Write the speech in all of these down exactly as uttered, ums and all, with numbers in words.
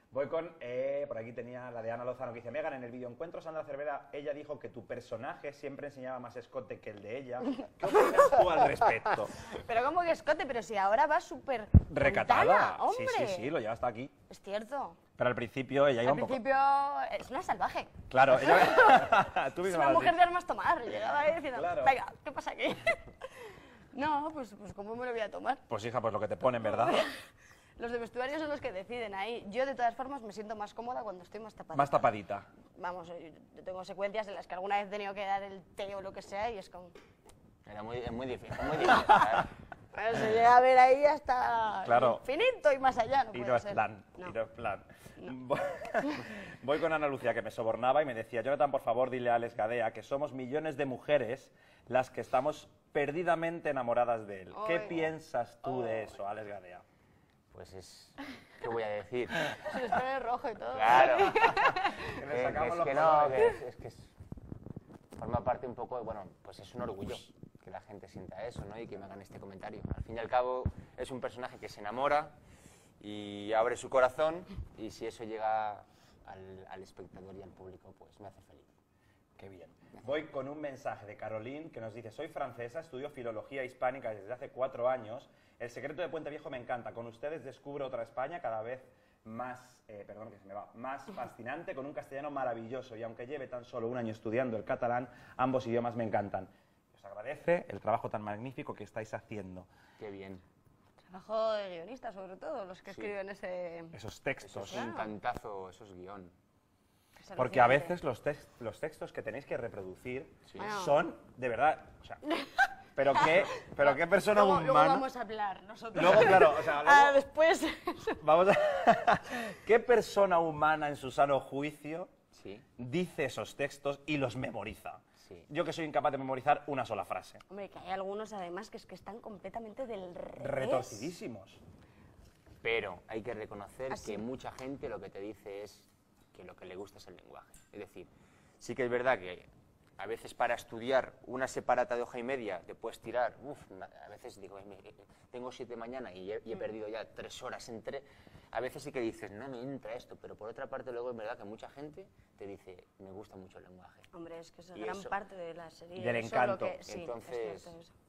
Voy con, eh, por aquí tenía la de Ana Lozano que dice, Megan, en el videoencuentro Sandra Cervera, ella dijo que tu personaje siempre enseñaba más escote que el de ella. ¿Qué opinas tú al respecto? Pero ¿cómo que escote? Pero si ahora va súper Recatada. hombre. Sí, sí, sí, lo lleva hasta aquí. Es cierto. Pero al principio ella iba Al un poco... principio es una salvaje. Claro, ella... Tú Es misma una lo has mujer dicho. de armas tomar. Llegaba ahí diciendo, Claro. venga, ¿qué pasa aquí? No, pues, pues ¿cómo me lo voy a tomar? Pues hija, pues lo que te ponen, ¿verdad? Los de vestuario son los que deciden ahí. Yo, de todas formas, me siento más cómoda cuando estoy más tapadita. Más tapadita. Vamos, yo tengo secuencias en las que alguna vez he tenido que dar el té o lo que sea y es como... Era muy, es muy difícil, es muy difícil. ¿sabes? Bueno, se llega a ver ahí hasta Claro. infinito y más allá, no Y puede no es ser. plan, No. y no es plan. Voy- Voy con Ana Lucía, que me sobornaba y me decía, Jonathan, por favor, dile a Alex Gadea que somos millones de mujeres las que estamos perdidamente enamoradas de él. ¿Qué Ay. piensas tú de Ay. eso, Alex Gadea? Pues es... ¿Qué voy a decir? Se les pone rojo y todo. Claro. Que le Que- que sacamos es los que no, colores. que es, es que es, forma parte un poco, de, bueno, pues es un orgullo que la gente sienta eso, ¿no? Y que me hagan este comentario. Al fin y al cabo, es un personaje que se enamora y abre su corazón, y si eso llega al, al espectador y al público, pues me hace feliz. Qué bien. Voy con un mensaje de Caroline que nos dice, soy francesa, estudio filología hispánica desde hace cuatro años. El secreto de Puente Viejo me encanta. Con ustedes descubro otra España cada vez más, eh, perdón que se me va, más fascinante, con un castellano maravilloso. Y aunque lleve tan solo un año estudiando el catalán, ambos idiomas me encantan. Os agradece el trabajo tan magnífico que estáis haciendo. Qué bien. Trabajo de guionista, sobre todo, los que Sí. escriben ese... Esos Eso textos. es un cantazo, eso es guión. ese Porque a alucinante. veces los, tex- los textos que tenéis que reproducir Sí. Bueno. son, de verdad, o sea, pero qué, pero qué persona Luego, humana... luego vamos a hablar nosotros. Luego, claro, o sea, luego- Ah, después... Vamos a... ¿Qué persona humana en su sano juicio Sí, dice esos textos y los memoriza? sí. Yo que soy incapaz de memorizar una sola frase. Hombre, que hay algunos además que es que están completamente del revés. Retorcidísimos. Pero hay que reconocer Ah, sí. que mucha gente lo que te dice es que lo que le gusta es el lenguaje. Es decir, sí que es verdad que a veces para estudiar una separata de hoja y media te puedes tirar, uf, a veces digo, "Eh, me- eh, tengo siete mañana y he, y he perdido ya tres horas entre... A veces sí que dices, no me entra esto, pero por otra parte luego es verdad que mucha gente te dice, me gusta mucho el lenguaje. Hombre, es que esa es Y gran eso- parte de la serie. Del eso es lo encanto. que- sí, Entonces- es cierto eso.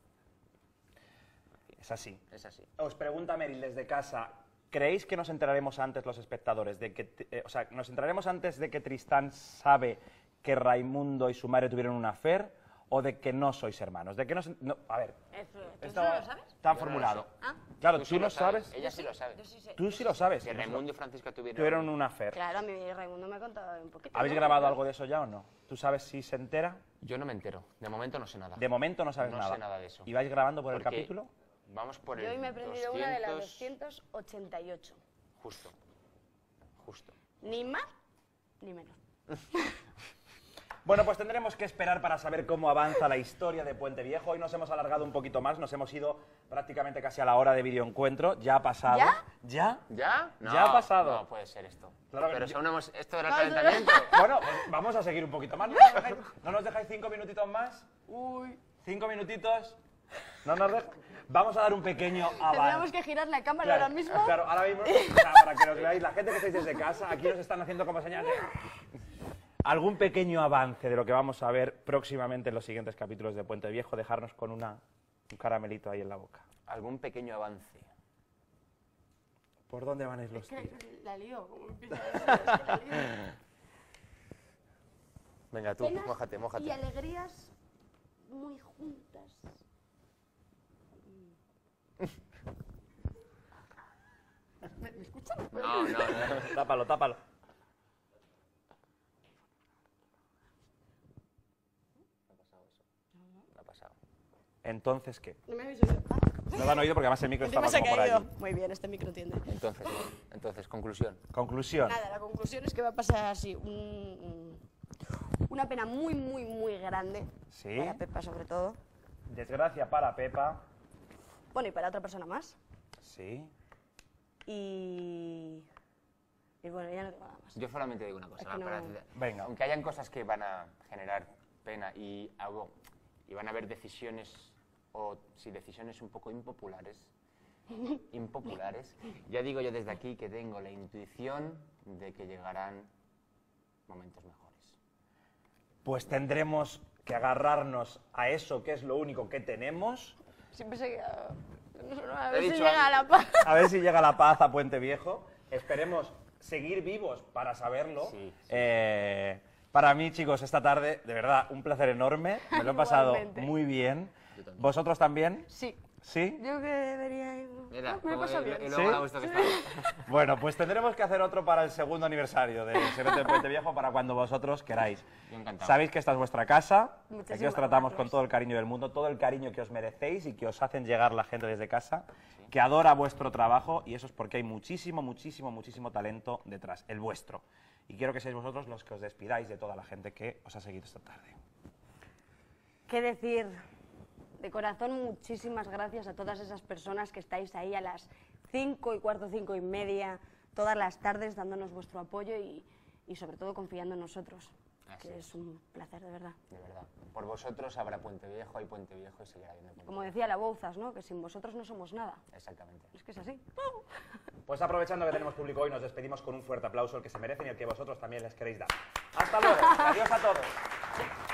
Es así. Es así. Os pregunta Meryl desde casa, ¿creéis que nos enteraremos antes los espectadores de que, eh, o sea, nos enteraremos antes de que Tristán sabe que Raimundo y su madre tuvieron un affair o de que no sois hermanos? De que no, se- no- a ver, Eso, ¿tú esto eso lo sabes? está Yo no lo formulado. sé. Ah. Claro, Tú tú, sí lo sabes, Ella sí lo sabe. Yo sí sé. tú sí lo sabes. Que que nosotros- Raimundo y Francisca tuvieron... tuvieron un affair. Claro, a mí Raimundo me ha contado un poquito. ¿Habéis ¿no? grabado algo de eso ya o no? ¿Tú sabes si se entera? Yo no me entero. De momento no sé nada. De momento no sabes No nada. sé nada de eso. ¿Y vais grabando por el Porque capítulo? Vamos por el Yo hoy me he aprendido una de las doscientos... doscientos ochenta y ocho. Justo. Justo. Ni más ni menos. Bueno, pues tendremos que esperar para saber cómo avanza la historia de Puente Viejo. Hoy nos hemos alargado un poquito más, nos hemos ido prácticamente casi a la hora de videoencuentro. Ya ha pasado. ¿Ya? ¿Ya? ¿Ya? No, Ya ha pasado. No puede ser esto. Claro, Pero yo- si aún no hemos... Esto era el No, calentamiento. Bueno, pues vamos a seguir un poquito más. ¿No nos dejáis, no nos dejáis cinco minutitos más? Uy, cinco minutitos. No nos dej- Vamos a dar un pequeño avance. Tendríamos que girar la cámara Claro, ahora mismo. Claro, ahora mismo, o sea, para que nos veáis, la gente que estáis desde casa, aquí nos están haciendo como señales. Algún pequeño avance de lo que vamos a ver próximamente en los siguientes capítulos de Puente Viejo, dejarnos con una, un caramelito ahí en la boca. Algún pequeño avance. ¿Por dónde van a ir los Es que tiros? la lío, como empieza a decir, es que la lío. Venga, tú, Penas mójate, mójate. y alegrías muy juntas. ¿Me, me escuchan? No, no, no. Tápalo, tápalo. No ha pasado. Entonces, ¿qué? No me habéis oído. Ah, No lo han oído porque además el micro encima estaba se ha como por caído. ahí. Muy bien, este micro tiende. Entonces, entonces, conclusión. Conclusión. Nada, la conclusión es que va a pasar así. un- un- una pena muy, muy, muy grande. Sí. Para Pepa, sobre todo. Desgracia para Pepa. Bueno, y para otra persona más. Sí. Y. Y bueno, ya no tengo nada más. Yo solamente digo una cosa. Es que para- no- Venga. Aunque hayan cosas que van a generar pena y, algo, y van a haber decisiones, o si decisiones un poco impopulares, impopulares, ya digo yo desde aquí que tengo la intuición de que llegarán momentos mejores. Pues tendremos que agarrarnos a eso que es lo único que tenemos. Siempre se queda... A He ver si dicho llega a la paz. A ver si llega la paz a Puente Viejo. Esperemos seguir vivos para saberlo. Sí, sí. Eh, para mí, chicos, esta tarde, de verdad, un placer enorme. Me lo he pasado Igualmente. muy bien. Yo también. ¿Vosotros también? Sí. ¿Sí? Yo que debería ir... Mira, me como- pasa y- bien. y luego ¿Sí? me gusta que está. Bueno, pues tendremos que hacer otro para el segundo aniversario del Secreto de Puente Viejo para cuando vosotros queráis. Yo encantado. Sabéis que esta es vuestra casa, Muchísimas aquí os tratamos gracias. con todo el cariño del mundo, todo el cariño que os merecéis y que os hacen llegar la gente desde casa, que adora vuestro trabajo y eso es porque hay muchísimo, muchísimo, muchísimo talento detrás, el vuestro. Y quiero que seáis vosotros los que os despidáis de toda la gente que os ha seguido esta tarde. ¿Qué decir? De corazón, muchísimas gracias a todas esas personas que estáis ahí a las cinco y cuarto, cinco y media, todas las tardes dándonos vuestro apoyo y, y sobre todo confiando en nosotros, Así que es. es un placer, de verdad. De verdad. Por vosotros habrá Puente Viejo, hay Puente Viejo y seguirá habiendo Puente Como Viejo. decía la Bouzas, ¿no? Que sin vosotros no somos nada. Exactamente. Es que es así. Pues aprovechando que tenemos público hoy, nos despedimos con un fuerte aplauso, el que se merecen y el que vosotros también les queréis dar. ¡Hasta luego! ¡Adiós a todos!